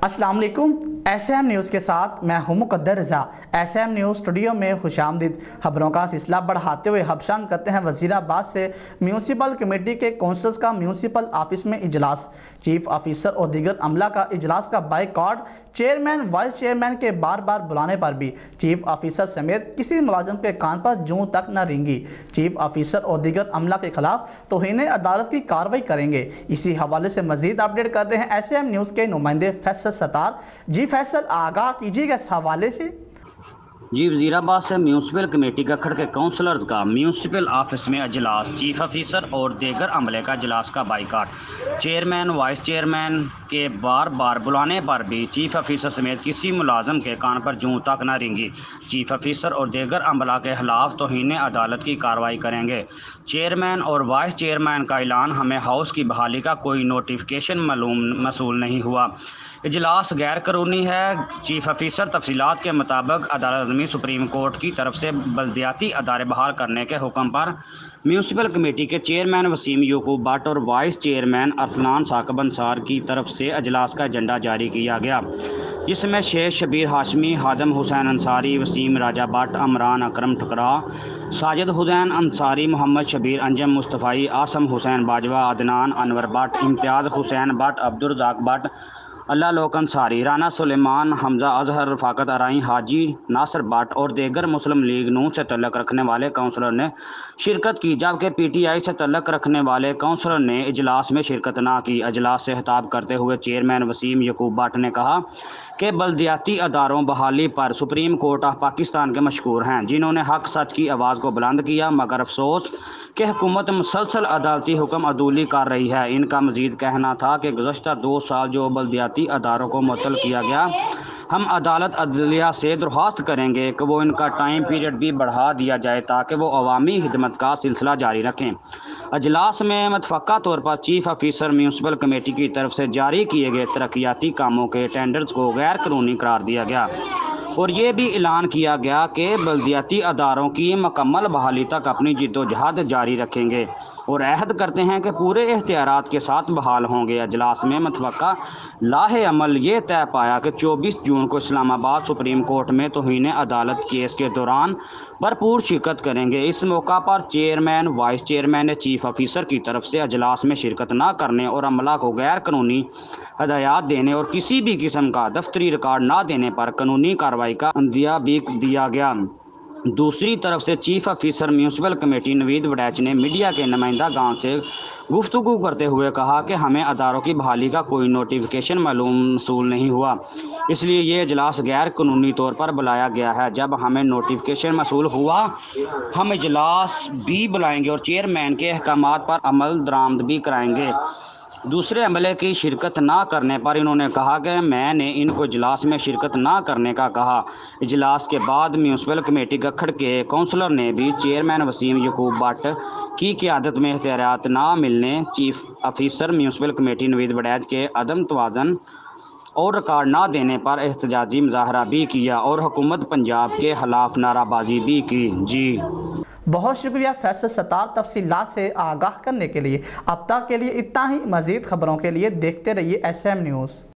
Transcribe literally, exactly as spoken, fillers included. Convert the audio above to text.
अस्सलाम वालेकुम। S M news के साथ मैं हूं Muqaddar Raza. S M news studio में खुशामदीद। खबरों का सिलसिला बढ़ाते हुए हबशान करते हैं वज़ीराबाद से म्यूनसिपल कमेटी के कौंसल्स का म्यूनसिपल ऑफिस में इजलास। चीफ ऑफिसर और दीगर अमला का इजलास का बाइकआउट। चेयरमैन वाइस चेयरमैन के बार बार बुलाने पर भी चीफ ऑफिसर समेत किसी मुलाजिम के कान पर जूं तक न रेंगी। चीफ ऑफिसर और दीगर अमला के खिलाफ तौहीन अदालत की कार्रवाई करेंगे। इसी हवाले से मजीद अपडेट कर रहे हैं एस एम न्यूज़ के नुमाइंदे फैसल सत्तार। जी फैसल, आगाह कीजिएगा इस हवाले से। जी, वज़ीराबाद से म्यूनसिपल कमेटी गखड़ के काउंसलर्स का म्यूनसिपल ऑफिस में अजलास। चीफ ऑफिसर और दीगर अमले का अजलास का बाइकाट। चेयरमैन वाइस चेयरमैन के बार बार बुलाने पर भी चीफ ऑफिसर समेत किसी मुलाजम के कान पर जूं तक न रेंगी। चीफ ऑफिसर और दीगर अमला के खिलाफ तौहीन अदालत की कार्रवाई करेंगे। चेयरमैन और वाइस चेयरमैन का ऐलान, हमें हाउस की बहाली का कोई नोटिफिकेशन मालूम मसूल नहीं हुआ। इजलास गैर कानूनी है। चीफ ऑफिसर तफसीलात के मुताबिक अदालत सुप्रीम कोर्ट की तरफ से बल्दियाती अदारे बहाल करने के हुक्म पर म्यूनसिपल कमेटी के चेयरमैन वसीम याकूब भट्ट और वाइस चेयरमैन अरसलान साकिब अंसार की तरफ से अजलास का एजेंडा जारी किया गया, जिसमें शेख शबीर हाशमी, हादम हुसैन अंसारी, वसीम राजा भट्ट, अमरान अकरम ठुकरा, साजिद हुसैन अंसारी, मोहम्मद शबीर अंजम मुस्तफ़ाई, आसम हुसैन बाजवा, अदनान अनवर भट्ट, इम्तियाज़ हुसैन भट्ट, अब्दुल रज़ाक भट्ट, अल्लाह लोक अंसारी, राना सुलेमान, हमजा अजहर, रफ़ाकत अराई, हाजी नासिर भट्ट और दीगर मुस्लिम लीग नून से तल्लक रखने वाले काउंसलर ने शिरकत की, जबकि पी टी आई से तल्लक रखने वाले काउंसलर ने इजलास में शिरकत ना की। अजलास से खिताब करते हुए चेयरमैन वसीम याकूब भट्ट ने कहा कि बल्दियाती अदारों बहाली पर सुप्रीम कोर्ट ऑफ पाकिस्तान के मशहूर हैं, जिन्होंने हक सच की आवाज़ को बुलंद किया, मगर अफसोस कि हुकूमत मुसलसल अदालती हुक्म अदूली कर रही है। इनका मजीद कहना था कि गुज़श्ता दो साल जो बल्दियाती अदारों को मुअत्तल किया गया, हम अदालत अदलिया से दरख्वास्त करेंगे कि वो इनका टाइम पीरियड भी बढ़ा दिया जाए ताकि वो अवामी खिदमत का सिलसिला जारी रखें। अजलास में मुतफ़क्का तौर पर चीफ ऑफिसर म्यूनसिपल कमेटी की तरफ से जारी किए गए तरक्याती कामों के टेंडर्स को गैर कानूनी करार दिया गया और ये भी ऐलान किया गया कि बल्दियाती अदारों की मुकम्मल बहाली तक अपनी जिद्दोजहद जारी रखेंगे और अहद करते हैं कि पूरे एहतियारात के साथ बहाल होंगे। अजलास में मुतफ़क्का लाहे अमल ये तय पाया कि चौबीस जून को इस्लामाबाद सुप्रीम कोर्ट में तौहीन अदालत केस के दौरान भरपूर शिरकत करेंगे। इस मौका पर चेयरमैन वाइस चेयरमैन ने चीफ ऑफिसर की तरफ से अजलास में शिरकत न करने और अमला को गैर कानूनी हदायत देने और किसी भी किस्म का दफ्तरी रिकॉर्ड न देने पर कानूनी कार्रवाई का अंदिया भी दिया गया। दूसरी तरफ से chief officer municipal committee Naveed Waraich ने मीडिया के नुमाइंदा गांव से गुफ्तगू करते हुए कहा कि हमें अदारों की बहाली का कोई नोटिफिकेशन मालूम मसूल नहीं हुआ, इसलिए ये इजलास गैर कानूनी तौर पर बुलाया गया है। जब हमें नोटिफिकेशन मसूल हुआ हम इजलास भी बुलाएंगे और चेयरमैन के अहकामात पर अमल दरामद भी कराएंगे। दूसरे अमले की शिरकत ना करने पर इन्होंने कहा कि मैंने इनको इजलास में शिरकत ना करने का कहा। इजलास के बाद म्यूनसिपल कमेटी गखड़ के काउंसलर ने भी चेयरमैन वसीम याकूब भट्ट की क़यादत में इख्तियारात ना मिलने, chief officer municipal committee Naveed Waraich के अदम तवाज़ुन और रिकॉर्ड ना देने पर एहतजाजी मुजाहरा भी किया और हुकूमत पंजाब के खिलाफ नाराबाजी भी की। जी बहुत शुक्रिया फैसल सत्तार तफसीलात से आगाह करने के लिए। अब तक के लिए इतना ही। मज़ीद खबरों के लिए देखते रहिए एस एम न्यूज़।